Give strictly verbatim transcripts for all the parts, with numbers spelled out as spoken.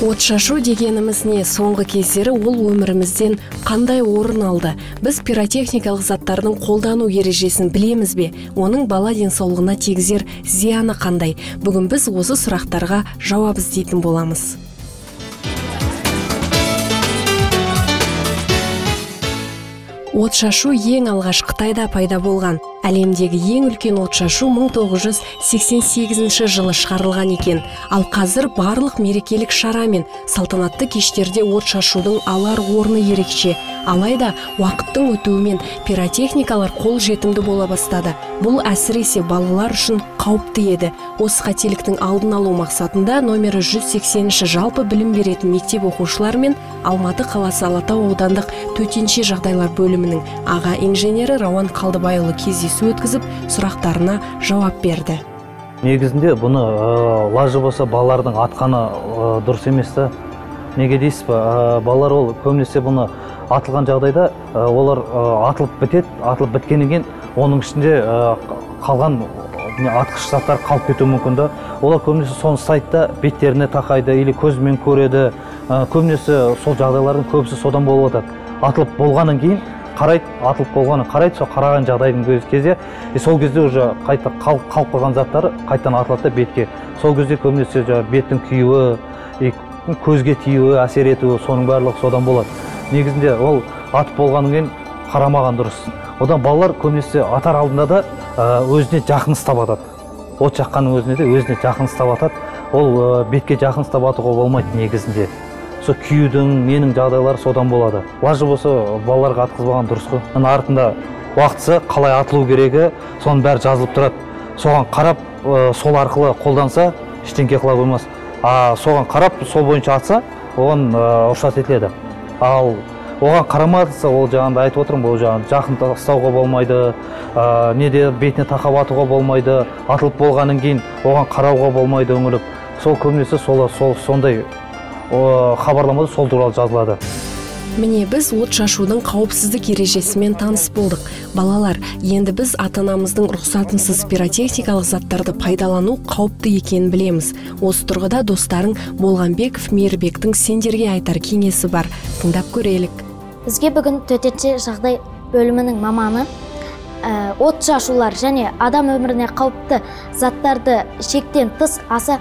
Отшашу дегеніміз не? Соңғы кездері ол өмірімізден қандай орын алды? Біз пиротехникалық заттардың қолдану ережесін білеміз бе? Оның бала денсаулығына тигізер зияны қандай? Бүгін біз осы сұрақтарға жауап іздейтін боламыз. Отшашу ең алғаш Қытайда пайда болған. Әлемдегі ең үлкен отшашу мың тоғыз жүз сексен сегізінші жылы шығарылған екен. Ал қазір барлық мерекелік шара мен салтанатты кештерде отшашудың алар орны ерекше. Алайда уақыттың өтуімен пиротехникалар қол жетімді бола бастады. Бұл әсіресе балалар үшін қауіпті еді. Осы қателіктің алдын алу мақсатында номері жүз сексенінші жалпы білім беретін мектеп оқушылары мен Алматы қаласы Алатау аудандық төтенше жағдайлар бөлімінің аға инженері Рауан Қалдыбайұлы кездесу өткізіп, сұрақтарына жауап берді. Негізінде бұны лажы болса балалардың атқаны дұрыс емес та. Неге дейсіз ба? Балалар ол көбінесе бұны атылған жағдайда олар атылып бітеді, атылып біткеннен кейін оның ішінде қалған атқыш заттар қалып кетуі мүмкін да. Олар көбінесе соны сайтта беттеріне тақайды или көзімен көреді. Көбінесе сол жағдайлардың көбісі содан болып жатады. Атылып болғаннан кейін қарайды, атылып болғанын қарайды, сол қараған жағдайдың кезде, сол кезде уже қайта қалып қойған заттары қайтадан атылады бетке. Сол кезде көбінесе беттің күйуі, көзге тиюі, әсер етуі, соның барлығы содан болады. Негізінде ол атып болғаннан кейін қарамаған дұрыс. Одан балалар көбінесе атар алдында да өзіне жақын ұстап атады. От жаққанның өзіне де өзіне жақын ұстап атады. Ол бетке жақын ұстап атуға болмайды негізінде. Сол күйудің, ненің жағдайлары содан болады. Лажы болса балаларға атқызбаған дұрыс қой. Артында уақытысы қалай атылу керегі, соның бәрі жазылып тұрады. Соған қарап, сол арқылы қолданса, ештеңке қыла қоймас. А соған қарап, сол бойынша атса, оған рұқсат етіледі. Ал оған қарамадыса, ол жағында айтып отырмын, ол жағында жақын ұстауға болмайды, неде бетіне тақап атуға болмайды, атылып болғаннан кейін оған қарауға болмайды өңіліп. Сол көбінесе сол сондай хабарламада сол туралы жазылады. Міне біз отшашудың қауіпсіздік ережесімен таныс болдық. Балалар, енді біз ата-анамыздың рұқсатынсыз пиротехникалық заттарды пайдалану қауіпті екенін білеміз. Осы тұрғыда достарың Болғанбеков Мейірбектің сендерге айтар кеңесі бар. Тыңдап көрелік. Бізге бүгін төтенше жағдай бөлімінің маманы отшашулар және адам өміріне қауіпті заттарды шектен тыс аса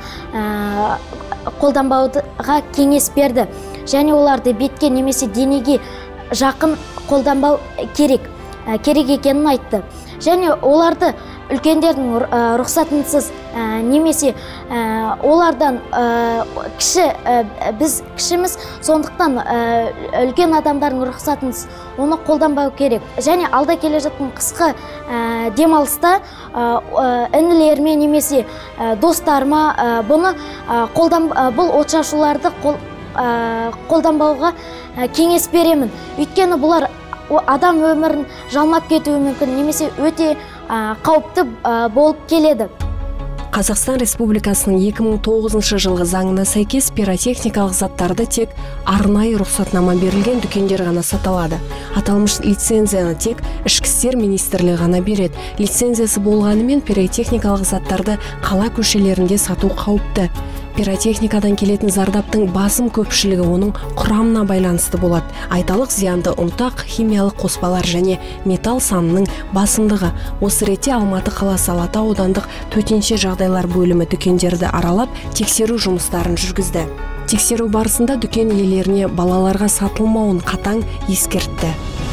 қолданбауға кеңес берді. Және оларды бетке немесе денеге жақын қолданбау керек, керек екенін айтты. Және оларды үлкендердің рұқсатынсыз немесе олардан кіші, біз кішіміз, сондықтан үлкен адамдардың рұқсатынсыз оны қолданбау керек. Және алда келе жатқан қысқы демалыста інілеріме немесе достарыма бұны бұл отшашуларды қолданбауға кеңес беремін. Өйткені бұлар адам өмірін жалмап кетуі мүмкін, немесе өте қауіпті болып келеді. Қазақстан Республикасының екі мың тоғызыншы жылғы заңына сәйкес пиротехникалық заттарды тек арнайы рұқсатнама берілген дүкендер ғана саталады. Аталмыш лицензияны тек Ішкі істер министрлігі ғана береді. Лицензиясы болғанымен пиротехникалық заттарды қала көшелерінде сату қауіпті. Пиротехникадан келетін зардаптың басым көпшілігі оның құрамына байланысты болады. Айталық зиянды ұнтақ, химиялық қоспалар және металл санының басымдығы. Осы ретте Алматы қаласы Алатау аудандық төтенше жағдайлар бөлімі дүкендерді аралап, тексеру жұмыстарын жүргізді. Тексеру барысында дүкен иелеріне балаларға сатылмауын қатаң ескертті.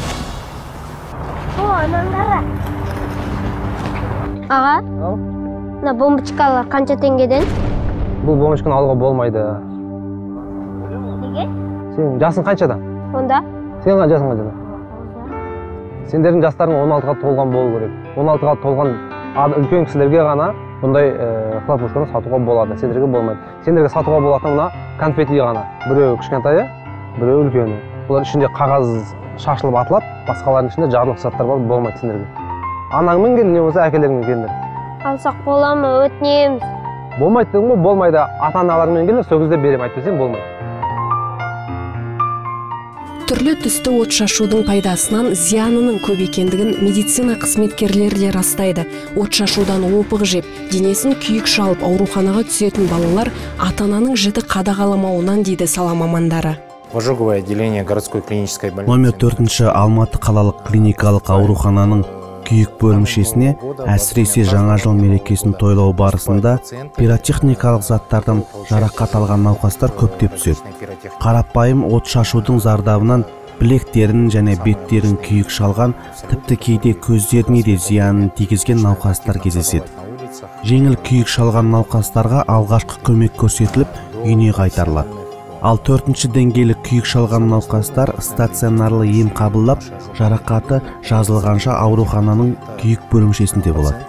Аға, мына бомбочкалар қанша теңгеден? Бұл бомбочканы алуға болмайды. Неге? Сен жасың қаншада? Онда? Сен қан жасың қаншада? Сендердің жастарың он алтыға толған болу керек. он алтыға толған үлкен кісілерге ғана бұндай хлопушканы сатуға болады. Сендерге болмайды. Сендерге сатуға болатын мына конфети ғана. Біреу кішкентайы, біреу үлкені. Бұлар ішінде қағаз шашылып атылады, басқалардың ішінде жарылғыш заттар бар, болмайды сендерге. Анаңмен кел, не болса әкелеріңмен келдер. Алсақ бола ма, өтінеміз. Болмайды дедің бе, болмайды. Ата-аналарымен келер, сол кезде берем, айтпасам болмайды. түрлі түсті от шашудың пайдасынан зиянының көп екендігін медицина қызметкерлері де растайды. От шашудан опық жеп, денесін күйік шалып ауруханаға түсетін балалар ата-ананың жіті қадағаламауынан дейді сала мамандары. Ожоговое отделение городской клинической больницы. Номер төртінші Алматы қалалық клиникалық аурухананың күйік бөлімшесіне әсіресе жаңа жыл мерекесін тойлау барысында пиротехникалық заттардан жарақат алған науқастар көптеп түседі. Қарапайым от шашудың зардабынан білектерін және беттерін күйік шалған, тіпті кейде көздеріне де зиянын тигізген науқастар кездеседі. Жеңіл күйік шалған науқастарға алғашқы көмек көрсетіліп, үйіне қайтарылады. Ал төртінші деңгейлі күйік шалған науқастар стационарлы ем қабылдап, жарақаты жазылғанша аурухананың күйік бөлімшесінде болады.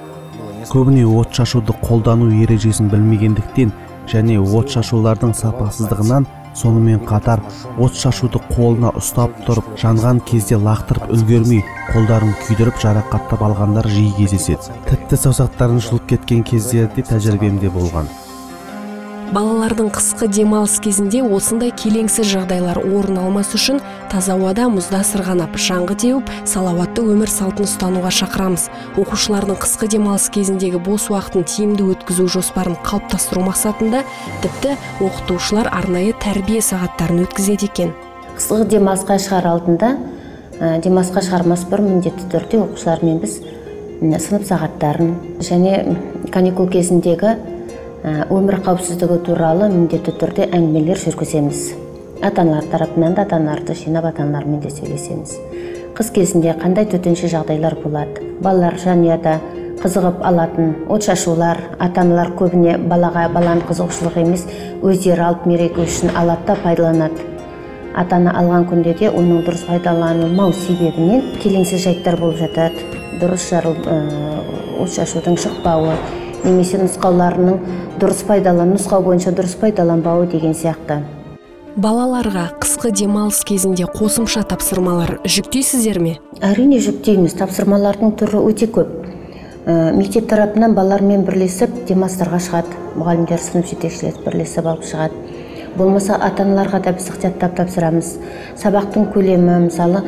Көбіне от шашуды қолдану ережесін білмегендіктен және от шашулардың сапасыздығынан, сонымен қатар от шашуды қолына ұстап тұрып, жанған кезде лақтырып үлгермей, қолдарын күйдіріп жарақаттап алғандар жиі кездеседі. Тіпті саусақтарын жұлып кеткен кездерде тәжірибемде болған. Балалардың қысқы демалыс кезінде осындай келеңсіз жағдайлар орын алмас үшін таза ауада мұзда сырғанап, шаңғы теуіп, салауатты өмір салтын ұстануға шақырамыз. Оқушылардың қысқы демалыс кезіндегі бос уақытын тиімді өткізу жоспарын қалыптастыру мақсатында тіпті оқытушылар арнайы тәрбие сағаттарын өткізеді екен. Қысқы демалысқа шығар алдында, демалысқа шығармас бір міндетті түрде оқушылармен біз сынып сағаттарын және каникул кезіндегі өмір қауіпсіздігі туралы міндетті түрде әңгімелер жүргіземіз. Ата-аналар тарапынан да ата-аналарды жинап ата-аналармен де сөйлесеміз. Қыс кезінде қандай төтенше жағдайлар болады? Балалар жанұяда қызығып алатын от шашулар, ата-аналар көбіне балаға баланың қызығушылығы емес, өздері алып мереке үшін алады да пайдаланады. Ата-ана алған күнде де оның дұрыс пайдаланылмау себебінен келеңсіз жайттар болып жатады. Дұрыс жарыл от шашудың шықпауы, немесе нұсқауларының дұрыс пайдалану, нұсқау бойынша дұрыс пайдаланбауы деген сияқты. Балаларға қысқы демалыс кезінде қосымша тапсырмалар жүктейсіздер ме? Әрине жүктейміз. Тапсырмалардың түрі өте көп. Мектеп тарапынан балалармен бірлесіп демалыстарға шығады. Мұғалімдер, сынып жетекшілері бірлесіп алып шығады. Болмаса ата-аналарға да біз ықтияттап тапсырамыз. Сабақтың көлемі, мысалы,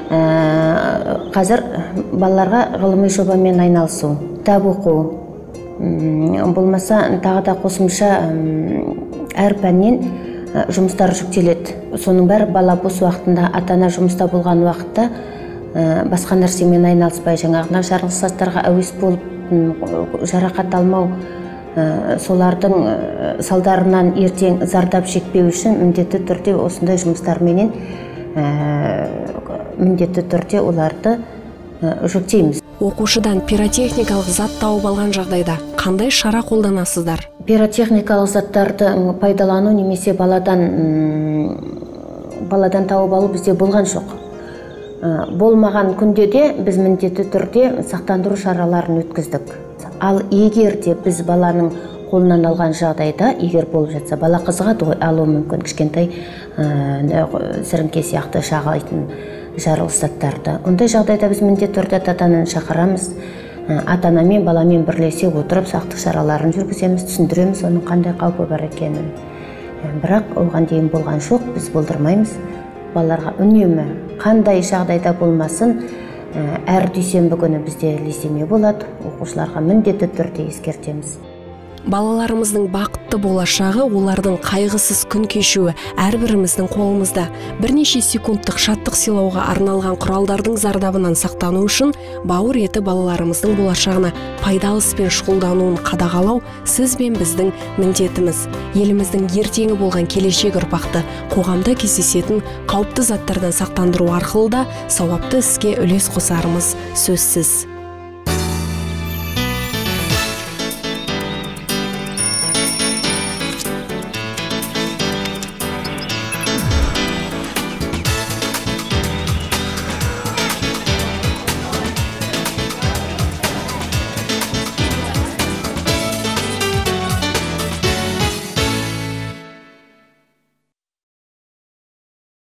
қазір балаларға ғылыми жобамен айналысу, кітап оқу, болмаса тағы да қосымша әр пәннен жұмыстар жүктеледі. Соның бәрі бала бос уақытында, ата-ана жұмыста болған уақытта басқа нәрсемен айналыспай, жаңағына жарылғыш заттарға әуес болып, жарақат алмау, солардың салдарынан ертең зардап шекпеу үшін міндетті түрде осындай жұмыстарменен міндетті түрде оларды жүктейміз. Оқушыдан пиротехникалық зат тауып алған жағдайда қандай шара қолданасыздар? Пиротехникалық заттарды пайдалану немесе баладан баладан тауып алу бізде болған жоқ. Болмаған күнде де біз міндетті түрде сақтандыру шараларын өткіздік. Ал егер де біз баланың қолынан алған жағдайда, егер болып жатса, бала қызығады ғой, алуы мүмкін кішкентай сіріңке сияқты шағылайтын жарылғыш заттарды. Ондай жағдайда біз міндетті түрде ата-ананы шақырамыз. Ата-ана мен баламен бірлесе отырып сақтық шараларын жүргіземіз, түсіндіреміз оның қандай қаупі бар екенін. Бірақ оған дейін болған жоқ, біз болдырмаймыз. Балаларға үнемі қандай жағдайда болмасын, әр дүйсенбі күні бізде лездеме болады. Оқушыларға міндетті түрде ескертеміз. Балаларымыздың бақытты болашағы, олардың қайғысыз күн кешуі әрбіріміздің қолымызда. Бірнеше секундтық шаттық сыйлауға арналған құралдардың зардабынан сақтану үшін бауыр еті балаларымыздың болашағына пайдалы іспен шұғылдануын қадағалау сіз бен біздің міндетіміз. Еліміздің ертеңі болған келешек ұрпақты қоғамда кездесетін қауіпті заттардан сақтандыру арқылы да сауапты іске үлес қосарымыз сөзсіз.